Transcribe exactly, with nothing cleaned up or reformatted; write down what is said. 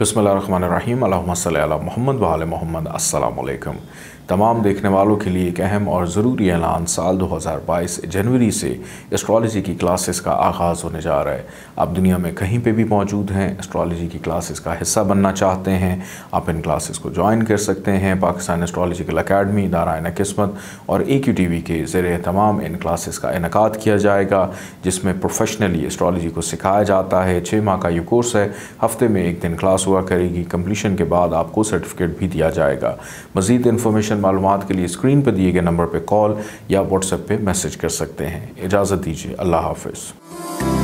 बिस्मिल्लाहिर्रहमानिर्रहीम अल्लाहुम्मा सल्लि अला मुहम्मद व आले मुहम्मद। अस्सलाम वालेकुम। तमाम देखने वालों के लिए एक अहम और ज़रूरी ऐलान। साल दो हज़ार बाईस जनवरी से एस्ट्रोलॉजी की क्लासेस का आगाज़ होने जा रहा है। आप दुनिया में कहीं पे भी मौजूद हैं, एस्ट्रोलॉजी की क्लासेस का हिस्सा बनना चाहते हैं, आप इन क्लासेस को ज्वाइन कर सकते हैं। पाकिस्तान एस्ट्रोलॉजिकल अकेडमी, दायरा किस्मत और ए क्यू टी वी के ज़रिए तमाम इन क्लासेस का इनेकाद किया जाएगा, जिसमें प्रोफेशनली एस्ट्रोलॉजी को सिखाया जाता है। छः माह का ये कोर्स है, हफ्ते में एक दिन क्लास हुआ करेगी। कंप्लीशन के बाद आपको सर्टिफिकेट भी दिया जाएगा। मज़ीद इन्फॉर्मेशन मालूमात के लिए स्क्रीन पर दिए गए नंबर पर कॉल या व्हाट्सएप पे मैसेज कर सकते हैं। इजाज़त दीजिए, अल्लाह हाफ़िज़।